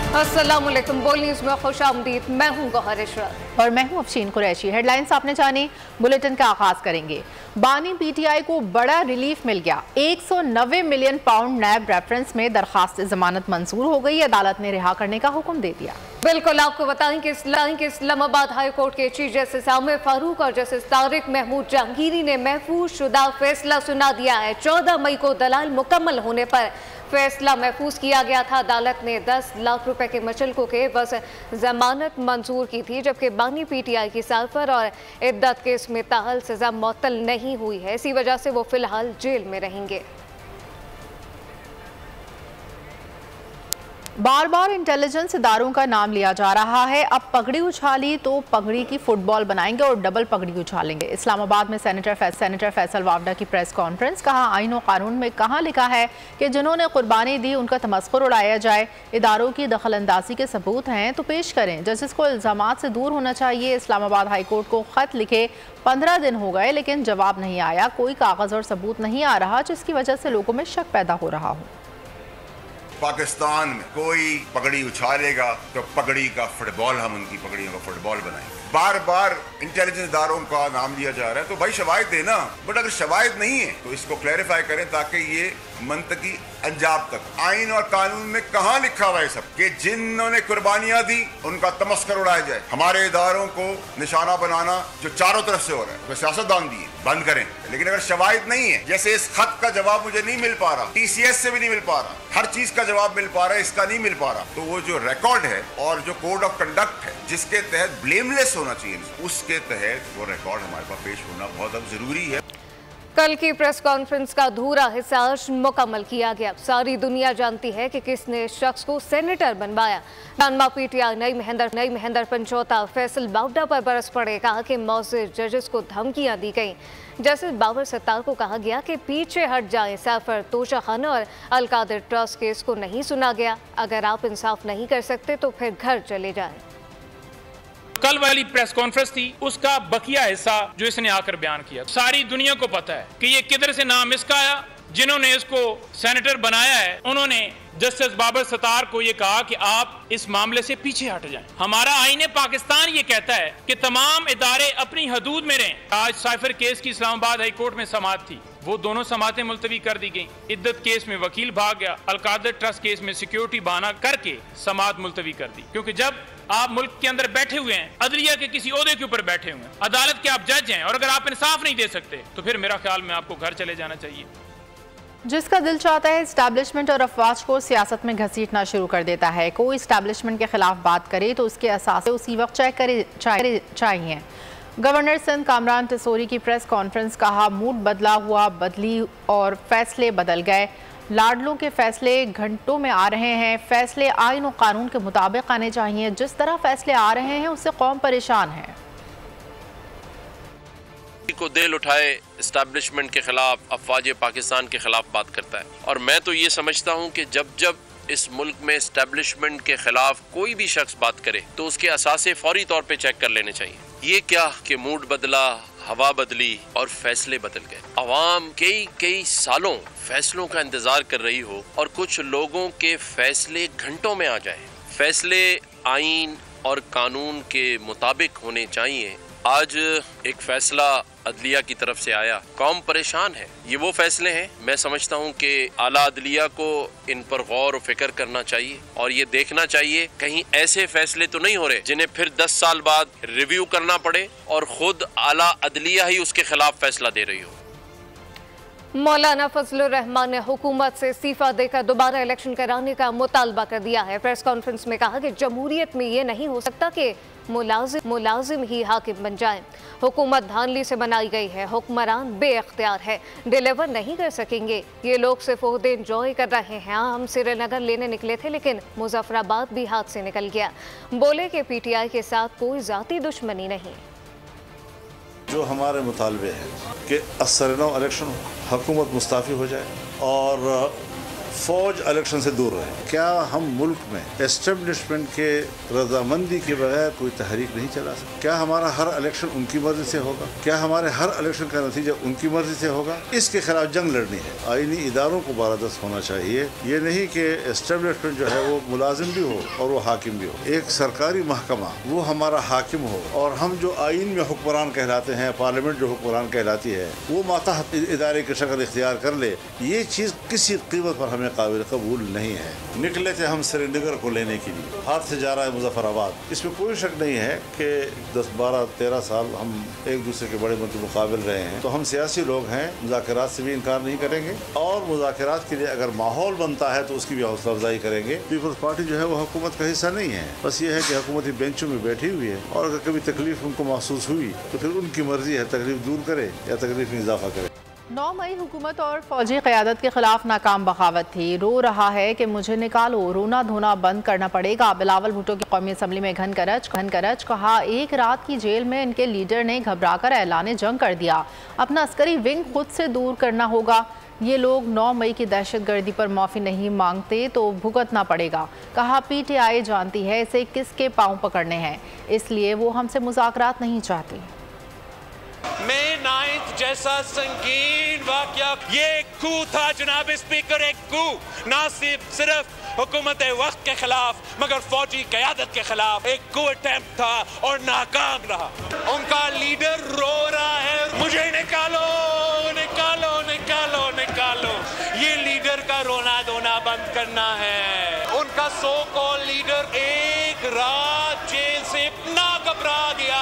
अस्सलामुअलैकुम, बोल न्यूज़ में खुशामदीद। मैं हूं गौहर इशरत और मैं हूं अफशीन कुरैशी। हेडलाइंस आपने जानी, बुलेटिन का आगाज करेंगे। बानी पीटीआई को बड़ा रिलीफ मिल गया। 190 मिलियन पाउंड नैब रेफरेंस में दरखास्त जमानत मंजूर हो गई। अदालत ने रिहा करने का हुक्म दे दिया। बिल्कुल, आपको बताएं कि इस्लामाबाद हाई कोर्ट के चीफ जस्टिस आमिर फारूक और जस्टिस तारिक महमूद जहांगीरी ने महफूज शुदा फैसला सुना दिया है। 14 मई को दलाल मुकम्मल होने पर फैसला महफूज किया गया था। अदालत ने 10 लाख रुपए के मुचलकों के बस जमानत मंजूर की थी, जबकि बानी पीटीआई की सालफर और इद्दत केस में ताहल सजा मुअत्तल नहीं हुई है। इसी वजह से वो फिलहाल जेल में रहेंगे। बार बार इंटेलिजेंस इदारों का नाम लिया जा रहा है। अब पगड़ी उछाली तो पगड़ी की फुटबॉल बनाएंगे और डबल पगड़ी उछालेंगे। इस्लामाबाद में सेनेटर फैसल वावडा की प्रेस कॉन्फ्रेंस। कहा, आईन और कानून में कहाँ लिखा है कि जिन्होंने कुर्बानी दी उनका तमस्खुर उड़ाया जाए। इदारों की दखल अंदाजी के सबूत हैं तो पेश करें। जस्टिस को इल्जामात से दूर होना चाहिए। इस्लामाबाद हाई कोर्ट को खत लिखे 15 दिन हो गए लेकिन जवाब नहीं आया। कोई कागज और सबूत नहीं आ रहा, जिसकी वजह से लोगों में शक पैदा हो रहा हो। पाकिस्तान में कोई पगड़ी उछालेगा तो पगड़ी का फुटबॉल, हम उनकी पगड़ियों का फुटबॉल बनाएंगे। बार बार इंटेलिजेंस इदारों का नाम लिया जा रहा है तो भाई शवाहिद देना, बट अगर शवाहिद नहीं है तो इसको क्लैरिफाई करें ताकि ये मंतकी अंजाम तक। आइन और कानून में कहाँ लिखा हुआ है सब कि जिन्होंने कुर्बानियां दी उनका तमस्कर उड़ाया जाए। हमारे इदारों को निशाना बनाना जो चारों तरफ से हो रहा है, तो सियासतदान दिए बंद करें। लेकिन अगर शवाहिद नहीं है, जैसे इस खत का जवाब मुझे नहीं मिल पा रहा, TCS से भी नहीं मिल पा रहा, हर चीज का जवाब मिल पा रहा है, इसका नहीं मिल पा रहा, तो वो जो रिकॉर्ड है और जो कोड ऑफ कंडक्ट है जिसके तहत ब्लेमलेस होना चाहिए, उसके तहत वो रिकॉर्ड हमारे पास पेश होना बहुत अब जरूरी है। कल की प्रेस कॉन्फ्रेंस का अधूरा हिस्सा मुकम्मल किया गया। सारी दुनिया जानती है कि किसने शख्स को सेनेटर बनवाया। बानमा पीटीआई नई महेंद्र पंचौता फैसल वावडा पर बरस पड़े। कहा कि मौजूद जजेस को धमकियां दी गई। जस्टिस बाबर सत्तार को कहा गया कि पीछे हट जाएं। सैफर, तोशा खाना और अलकादिर ट्रस्ट केस को नहीं सुना गया। अगर आप इंसाफ नहीं कर सकते तो फिर घर चले जाएं। कल वाली प्रेस कॉन्फ्रेंस थी, उसका बकिया हिस्सा जो इसने आकर बयान किया। सारी दुनिया को पता है कि ये किधर से नाम इसका आया। जिन्होंने इसको सेनेटर बनाया है उन्होंने जस्टिस बाबर सत्तार को ये कहा कि आप इस मामले से पीछे हट जाएं। हमारा आईन पाकिस्तान ये कहता है कि तमाम इदारे अपनी हदूद में रहें। आज साइफर केस की इस्लामाबाद हाई कोर्ट में समाअत थी, वो दोनों समातें मुलतवी कर दी गई। इद्दत केस में वकील भाग गया, अलकादर ट्रस्ट केस में सिक्योरिटी बहाना करके समाअत मुलतवी कर दी। क्योंकि जब आप मुल्क के अंदर बैठे हुए हैं, अदलिया के किसी ओहदे के ऊपर बैठे हुए हैं, अदालत के आप जज हैं, और अगर आप इंसाफ नहीं दे सकते तो फिर मेरा ख्याल में आपको घर चले जाना चाहिए। जिसका दिल चाहता है एस्टैब्लिशमेंट और अफवाज को सियासत में घसीटना शुरू कर देता है। कोई एस्टैब्लिशमेंट के खिलाफ बात करे तो उसके असास उसी वक्त चेक करे चाहिए। गवर्नर सिंध कामरान टिसोरी की प्रेस कॉन्फ्रेंस। कहा, मूड बदला हुआ बदली और फैसले बदल गए। लाडलों के फैसले घंटों में आ रहे हैं। फैसले आइन और कानून के मुताबिक आने चाहिए। जिस तरह फैसले आ रहे हैं उससे कौम परेशान है। को दिल उठाए एस्टैब्लिशमेंट के खिलाफ, अफवाज पाकिस्तान के खिलाफ बात करता है। और मैं तो ये समझता हूँ कि जब जब इस मुल्क में एस्टैब्लिशमेंट के खिलाफ कोई भी शख्स बात करे तो उसके असासे फौरी तौर पे चेक कर लेने चाहिए। ये क्या कि मूड बदला, हवा बदली और फैसले बदल गए। अवाम कई सालों फैसलों का इंतजार कर रही हो और कुछ लोगों के फैसले घंटों में आ जाए। फैसले आइन और कानून के मुताबिक होने चाहिए। आज एक फैसला अदलिया की तरफ से आया, कौम परेशान है। ये वो फैसले हैं, मैं समझता हूँ कि आला अदलिया को इन पर गौर और फिक्र करना चाहिए और ये देखना चाहिए कहीं ऐसे फैसले तो नहीं हो रहे जिन्हें फिर 10 साल बाद रिव्यू करना पड़े और खुद आला अदलिया ही उसके खिलाफ फैसला दे रही हो। मौलाना फजलुर रहमान ने हुकूमत से इस्तीफा देकर दोबारा इलेक्शन कराने का मुतालबा कर दिया है। प्रेस कॉन्फ्रेंस में कहा कि जमहूरियत में ये नहीं हो सकता कि मुलाजिम ही हाकिम बन जाएं। हुकूमत धांधली से बनाई गई है, हुक्मरान बेअख्तियार है, डिलीवर नहीं कर सकेंगे। ये लोग सिर्फ ओहदे एंजॉय कर रहे हैं। हम श्रीनगर लेने निकले थे लेकिन मुजफ्फराबाद भी हाथ से निकल गया। बोले कि पीटीआई के साथ कोई जाती दुश्मनी नहीं। जो हमारे मुतालबे हैं कि असरनो इलेक्शन हो, हुकूमत मुस्ताफ़ी हो जाए और फौज इलेक्शन से दूर रहे। क्या हम मुल्क में एस्टेब्लिशमेंट के रजामंदी के बगैर कोई तहरीक नहीं चला सकते? क्या हमारा हर इलेक्शन उनकी मर्जी से होगा? क्या हमारे हर इलेक्शन का नतीजा उनकी मर्जी से होगा? इसके खिलाफ जंग लड़नी है। आईनी इदारों को बारादस्त होना चाहिए। ये नहीं कि एस्टेब्लिशमेंट जो है वो मुलाजिम भी हो और वो हाकिम भी हो। एक सरकारी महकमा वो हमारा हाकिम हो और हम जो आईन में हुक्मरान कहलाते हैं, पार्लियामेंट जो हुक्मरान कहलाती है, वो मातहत इदारे की शक्ल इख्तियार कर ले, ये चीज़ किसी कीमत पर हमें काबिल कबूल नहीं है। निकले थे हम श्रीनगर को लेने के लिए, हाथ से जा रहा है मुजफ्फराबाद। इसमें कोई शक नहीं है कि 10, 12, 13 साल हम एक दूसरे के बड़े मुकाबिल रहे हैं, तो हम सियासी लोग हैं, मुज़ाकरात से भी इनकार नहीं करेंगे और मुज़ाकरात के लिए अगर माहौल बनता है तो उसकी भी हौसला अफजाई करेंगे। पीपल्स पार्टी जो है वो हुकूमत का हिस्सा नहीं है, बस ये है कि हुकूमती बेंचों में बैठी हुई है और अगर कभी तकलीफ उनको महसूस हुई तो फिर उनकी मर्जी है तकलीफ दूर करे या तकलीफ में इजाफा करे। 9 मई हुकूमत और फौजी क़यादत के खिलाफ नाकाम बगावत थी। रो रहा है कि मुझे निकालो, रोना धोना बंद करना पड़ेगा। बिलावल भुट्टो की कौमी असम्बली में घन करच कहा, एक रात की जेल में इनके लीडर ने घबराकर ऐलान जंग कर दिया। अपना अस्करी विंग खुद से दूर करना होगा। ये लोग 9 मई की दहशतगर्दी पर माफ़ी नहीं मांगते तो भुगतना पड़ेगा। कहा, PTI जानती है इसे किसके पाँव पकड़ने हैं, इसलिए वो हमसे मुज़ाकरात नहीं चाहती। मई 9 जैसा संगीन वाकया ये एक कू था जनाब स्पीकर, एक कू ना सिर्फ हुकूमत वक्त के खिलाफ मगर फौजी क़यादत के खिलाफ एक कू अटेम्प्ट था और नाकाम रहा। उनका लीडर रो रहा है, मुझे निकालो निकालो निकालो निकालो। ये लीडर का रोना धोना बंद करना है। उनका सो कॉल लीडर एक रात जेल से इतना घबरा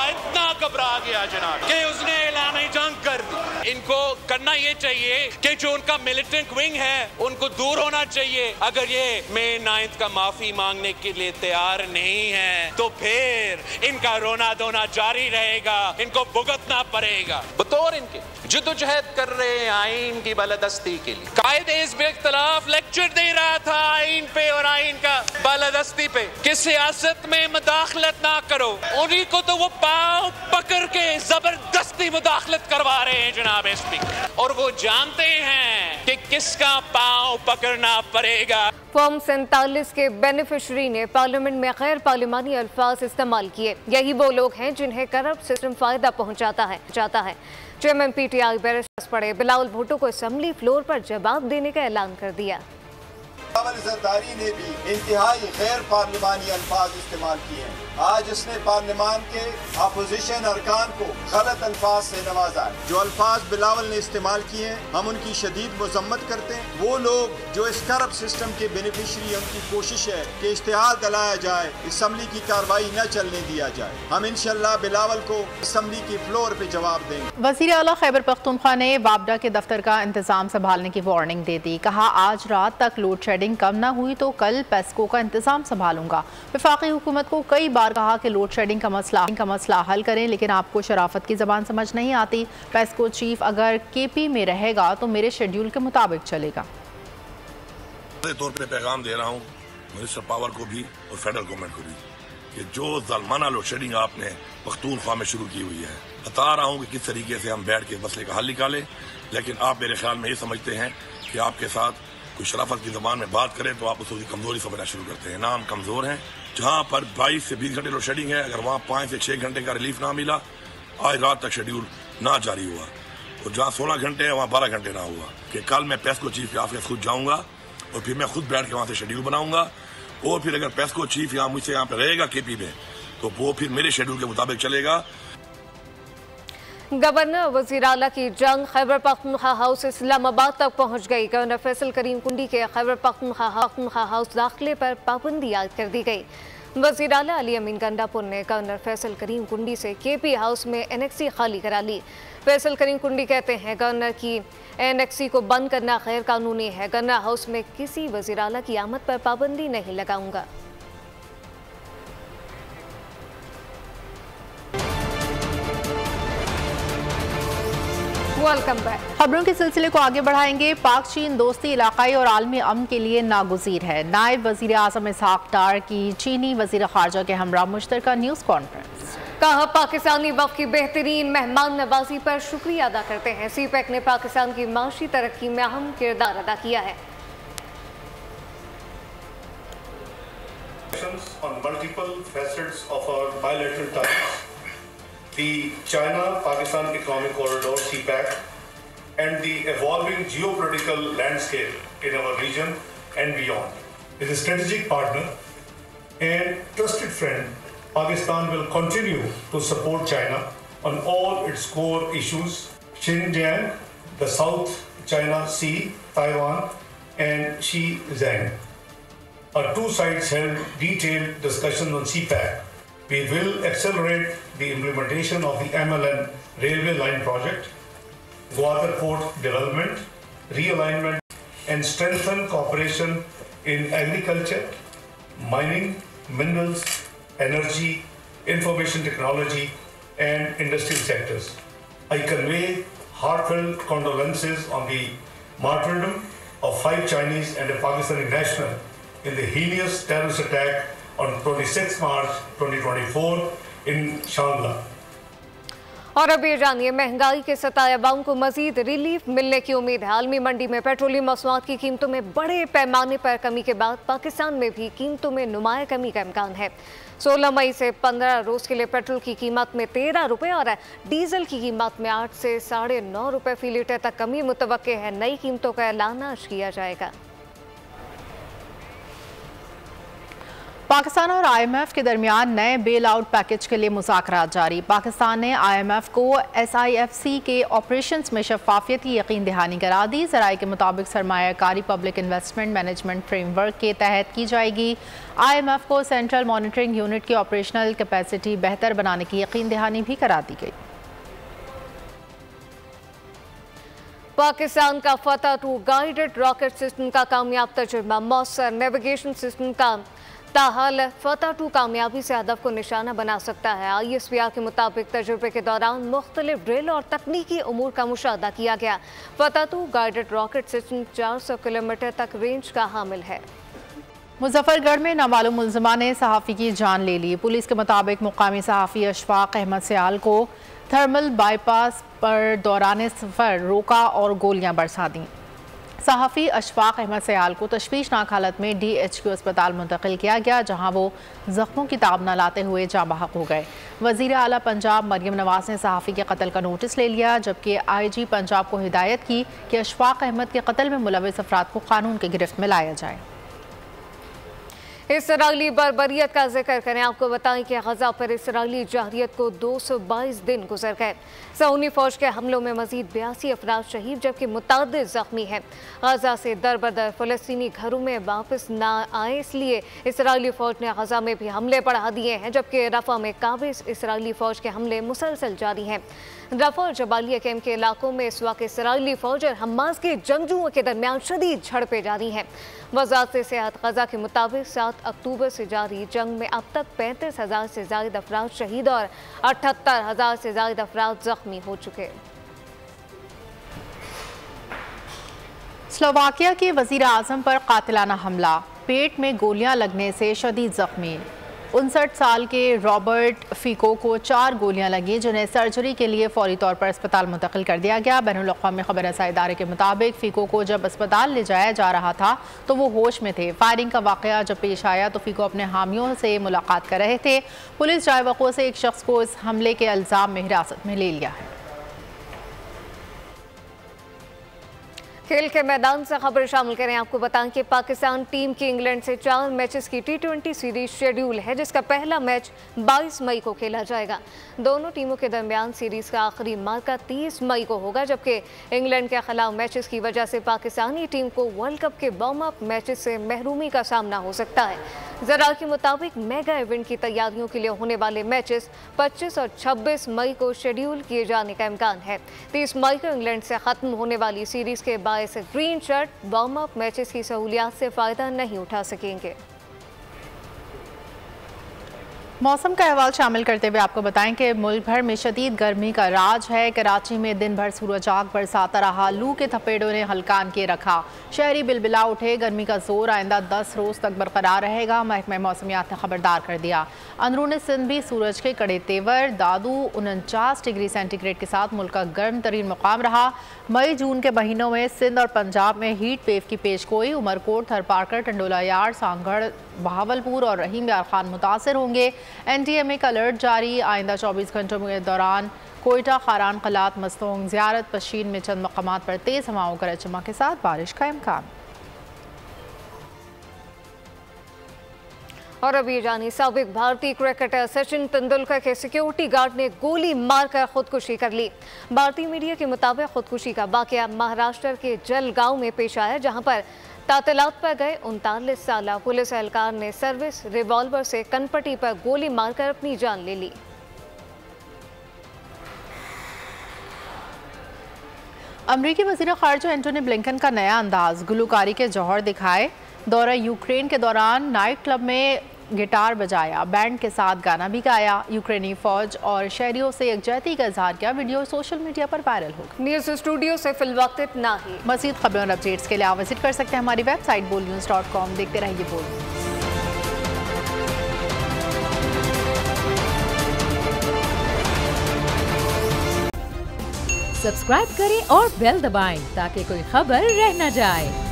गया जनाब कि उसने ऐलान जंग कर दी। इनको करना ये चाहिए कि जो उनका मिलिटेंट विंग है उनको दूर होना चाहिए। अगर ये मई 9 का माफी मांगने के लिए तैयार नहीं है तो फिर इनका रोना धोना जारी रहेगा, इनको भुगतना पड़ेगा। बतौर इनके जद्दोजहद कर रहे हैं आइन की बालादस्ती के लिए। कायदे हिज़्ब इख्तिलाफ लेक्चर दे रहा था आइन पे और आइन का बालादस्ती पे कि सियासत में मुदाखलत ना करो। उन्हीं को तो वो पाँव पकड़ के जबरदस्ती मुदाखलत करवा रहे हैं जनाब स्पीकर, और वो जानते हैं कि किसका पाँव पकड़ना पड़ेगा। फॉर्म 47 के बेनिफिशरी ने पार्लियामेंट में गैर पार्लिमानी अल्फाज इस्तेमाल किए। यही वो लोग हैं जिन्हें करप्ट सिस्टम फायदा पहुंचाता है। चेयरमैन PTI बैरिस्टर पड़े बिलावल भुट्टो को असेंबली फ्लोर पर जवाब देने का ऐलान कर दिया। जरदारी ने भी इंतहाई गैर पार्लिमानी अल्फाज इस्तेमाल किए हैं। आज उसने पार्लियामान के अपोजिशन अरकान को गलत अल्फाज से नवाजा है। जो अल्फाज बिलावल ने इस्तेमाल किए हैं हम उनकी शदीद मजम्मत करते हैं। वो लोग जो इस करप्ट सिस्टम के बेनिफिशरी, उनकी कोशिश है कि इश्तिहार दलाया जाए, असम्बली की कार्रवाई न चलने दिया जाए। हम इंशाअल्लाह बिलावल को असम्बली की फ्लोर पे जवाब देंगे। वज़ीर आला खैबर पख्तूनख्वा ने वापडा के दफ्तर का इंतजाम संभालने की वार्निंग दे दी। कहा, आज रात तक लोड शेडिंग कम न हुई तो कल पेस्को का इंतजाम संभालूंगा। वफाकी हुकूमत को कई बार कहा कि लोड शेडिंग का मसला हल करें, लेकिन आपको शराफत की ज़बान समझ नहीं आती। पेस्को चीफ अगर KP में रहेगा तो मेरे शेड्यूल के मुताबिक चलेगा। तौर पे पैगाम दे रहा हूँ मिनिस्टर पावर को भी और फेडरल गवर्नमेंट को भी कि जो ज़ालमाना लोड शेडिंग आपने पख्तूनख्वा में शुरू की हुई है, बता रहा हूँ कि किस तरीके से हम बैठ के मसले का हल निकालें, लेकिन आप मेरे ख्याल में ये समझते हैं कि आपके साथ कोई शराफत की ज़बान में बात करें तो आप उसकी कमजोरी समझना शुरू करते हैं। ना, हम कमज़ोर हैं। जहाँ पर 22 से 20 घंटे लोड शेडिंग है, अगर वहाँ 5 से 6 घंटे का रिलीफ ना मिला, आज रात तक शेड्यूल ना जारी हुआ, और जहाँ 16 घंटे है वहाँ 12 घंटे ना हुआ, कि कल मैं पेस्को चीफ के ऑफिस खुद जाऊँगा और फिर मैं खुद बैठ के वहाँ से शेड्यूल बनाऊँगा, और फिर अगर पेस्को चीफ यहाँ मुझसे यहाँ पर रहेगा KP में तो वो फिर मेरे शेड्यूल के मुताबिक चलेगा। गवर्नर वज़ीर आला की जंग खैबर पख्तूनख्वा हाउस इस्लामाबाद तक पहुंच गई। गवर्नर फैसल करीम कुंडी के खैबर पख्तूनख्वा हाउस दाखिले पर पाबंदी आयद कर दी गई। वज़ीर आला अली अमीन गंडापुर ने गवर्नर फैसल करीम कुंडी से KP हाउस में NXC खाली करा ली। फैसल करीम कुंडी कहते हैं गवर्नर की NXC को बंद करना गैर कानूनी है। गवर्नर हाउस में किसी वज़ीर आला की आमद पर पाबंदी नहीं लगाऊंगा। Welcome back. खबरों के सिलसिले को आगे बढ़ाएंगे। पाक चीन दोस्ती इलाकाई और आलमी अमन के लिए नागुज़ीर है। नायब वज़ीर आज़म इसहाक डार की चीनी वज़ीर ख़ारजा के हमरा मुश्तरका न्यूज़ कॉन्फ्रेंस। कहा, पाकिस्तानी वफ़द की बेहतरीन मेहमान नवाजी पर शुक्रिया अदा करते हैं। CPEC ने पाकिस्तान की माशी तरक्की में अहम किरदार अदा किया है। On multiple facets of our bilateral ties, the China-Pakistan Economic Corridor (CPEC) and the evolving geopolitical landscape in our region and beyond. As a strategic partner and trusted friend, Pakistan will continue to support China on all its core issues: Xinjiang, the South China Sea, Taiwan, and Xizang. Our two sides held detailed discussions on CPEC. We will accelerate the implementation of the MLN railway line project, Gwadar port development, realignment, and strengthen cooperation in agriculture, mining, minerals, energy, information technology, and industrial sectors. I convey heartfelt condolences on the martyrdom of 5 Chinese and a Pakistani national in the heinous terrorist attack on 26 March 2024 in Shangla. और अब ये जानिए, महंगाई के सताए अवाम को मजीद relief मिलने की उम्मीद है। आलमी मंडी में पेट्रोलियम मसनूआत की कीमतों में बड़े पैमाने पर कमी के बाद पाकिस्तान में भी कीमतों में नुमाया कमी का इम्कान है। 16 मई से 15 रोज के लिए पेट्रोल की कीमत में 13 रुपये और डीजल की कीमत में 8 से 9.5 रुपये फी लीटर तक कमी मुतवक्के है। नई कीमतों का ऐलान आज किया जाएगा। पाकिस्तान और IMF के दरमियान नए बेल आउट पैकेज के लिए मुज़ाकरात जारी। पाकिस्तान ने IMF को SIFC के ऑपरेशंस में शफाफियत की यकीन दहानी करा दी। ज़राए के मुताबिक सरमायाकारी पब्लिक इन्वेस्टमेंट मैनेजमेंट फ्रेमवर्क के तहत की जाएगी। IMF को सेंट्रल मॉनिटरिंग यूनिट की ऑपरेशनल कैपेसिटी बेहतर बनाने की यकीन दहानी भी करा दी गई। पाकिस्तान का फतह 2 गाइडेड रॉकेट सिस्टम का कामयाब तजुर्बा। मौसर नेविगेशन सिस्टम का ताहाल फतह 2 कामयाबी से हदफ को निशाना बना सकता है। ISPR के मुताबिक तजुर्बे के दौरान मुख्तलिफ ड्रिल और तकनीकी उमूर का मुशाहदा किया गया। Fatah 2 guided rocket system 400 kilometre तक रेंज का हामिल है। मुजफ्फरगढ़ में नामालूम मुलजमा ने सहाफ़ी की जान ले ली। पुलिस के मुताबिक मुकामी सहाफ़ी अशफाक अहमद सियाल को थर्मल बाईपास पर दौरान सफ़र रोका और गोलियां बरसा दी। सहाफ़ी अशफाक अहमद सियाल को तशवीशनाक हालत में DHQ अस्पताल मुंतकिल किया गया, जहां वो जख्मों की ताब न लाते हुए जाँ बहक हो गए। वज़ीर आला पंजाब मरियम नवाज़ ने सहाफ़ी के कत्ल का नोटिस ले लिया, जबकि IG पंजाब को हिदायत की कि अशफाक अहमद के कत्ल में मुलविस अफराद को कानून की गिरफ्त में लाया जाए। इसराइली बर्बरियत का जिक्र करें। आपको बताएं कि गजा पर इसराइली जारियत को 222 दिन गुजर गए। सऊदी फौज के हमलों में मजीद 82 अफराद शहीद जबकि मुतअद्दिद जख्मी हैं। गजा से दर बदर फ़लस्तीनी घरों में वापस ना आए, इसलिए इसराइली फौज ने गजा में भी हमले बढ़ा दिए हैं, जबकि रफ़ा में काबिज इसराइली फौज के हमले मुसलसल जारी हैं। रफ़ा और जबालिया कैम्प के इलाकों में इस वक्त इसराइली फौज और हमास के जंगजुओं के दरमियान शदीद झड़पें जारी हैं। वज़ारत सेहत गजा के मुताबिक 7 अक्टूबर से जारी जंग में अब तक 35,000 से ज़ायद अफराद शहीद और 78,000 से ज़ायद अफराद जख्मी हो चुके। स्लोवाकिया के वज़ीर आज़म पर कातिलाना हमला, पेट में गोलियां लगने से शदीद जख्मी। 59 साल के रॉबर्ट फीको को 4 गोलियां लगी, जिन्हें सर्जरी के लिए फौरी तौर पर अस्पताल मुंतकिल कर दिया गया। बैनुल-अक़वामी खबर रसाई इदारे के मुताबिक फीको को जब अस्पताल ले जाया जा रहा था तो वो होश में थे। फायरिंग का वाक़या जब पेश आया तो फीको अपने हामियों से मुलाकात कर रहे थे। पुलिस जाए वक़्त से एक शख्स को इस हमले के इल्ज़ाम में हिरासत में ले लिया है। खेल के मैदान से खबर शामिल करें। आपको बताएं कि पाकिस्तान टीम की इंग्लैंड से 4 मैचेस की T20 सीरीज शेड्यूल है, जिसका पहला मैच 22 मई को खेला जाएगा। दोनों टीमों के दरमियान सीरीज का आखिरी मार्का 30 मई को होगा, जबकि इंग्लैंड के खिलाफ मैचेस की वजह से पाकिस्तानी टीम को वर्ल्ड कप के वार्म अप मैचेस से महरूमी का सामना हो सकता है। ज़रा के मुताबिक मेगा इवेंट की तैयारियों के लिए होने वाले मैचेस 25 और 26 मई को शेड्यूल किए जाने का इम्कान है। 30 मई को इंग्लैंड से ख़त्म होने वाली सीरीज के boys green shirt warm up matches की सहूलियात से फ़ायदा नहीं उठा सकेंगे। मौसम का अहवाल शामिल करते हुए आपको बताएं कि मुल्क भर में शदीद गर्मी का राज है। कराची में दिन भर सूरज आग बरसाता रहा, लू के थपेड़ों ने हल्कान किए रखा, शहरी बिलबिला उठे। गर्मी का जोर आइंदा 10 रोज तक बरकरार रहेगा, महकमा मौसमियात ने खबरदार कर दिया। अंदरून सिंध भी सूरज के कड़े तेवर। दादू 49 डिग्री सेंटीग्रेड के साथ मुल्क का गर्म तरीन मुकाम रहा। मई जून के महीनों में सिंध और पंजाब में हीट वेव की पेशगोई। उमरकोट, थरपारकर, टंडोला यार्ड, सांगढ़, बहावलपुर और रहीम यार खान मुतासर होंगे। NTMA का अलर्ट जारी। आइंदा 24 घंटों के दौरान कोयटा, खारान, कलात, मस्तोंग, ज़ियारत, पशीन में चंद मकामात पर तेज़ हवाओं का चमक के साथ बारिश का इम्कान। और अब ये जानिए, साबिक भारतीय क्रिकेटर सचिन तेंदुलकर के सिक्योरिटी गार्ड ने गोली मारकर खुदकुशी कर ली। भारतीय मीडिया के मुताबिक खुदकुशी का वाकया महाराष्ट्र के जलगांव में पेश आया, जहां पर तातलात पर गए 39 साला पुलिस एहलकार ने सर्विस रिवॉल्वर से कनपट्टी पर गोली मारकर अपनी जान ले ली। अमरीकी वज़ीर ख़ारिजा एंटोनी ब्लिंकन का नया अंदाज, गुलकारी के जौहर दिखाए। दौरा यूक्रेन के दौरान नाइट क्लब में गिटार बजाया, बैंड के साथ गाना भी गाया। यूक्रेनी फौज और शहरियों से यकजहती का इजहार किया। वीडियो सोशल मीडिया पर वायरल हो गया। न्यूज़ स्टूडियो से फिलवक्त इतना ही। मज़ीद खबरों और अपडेट्स के लिए आप विजिट कर सकते हैं हमारी वेबसाइट bolnews.com। देखते रहिए बोल। सब्सक्राइब करें और बेल दबाएं ताकि कोई खबर रह न जाए।